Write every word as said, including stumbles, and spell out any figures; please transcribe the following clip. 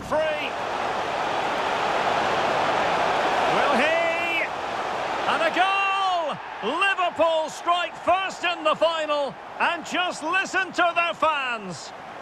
free. Will he? And a goal! Liverpool strike first in the final, and just listen to their fans.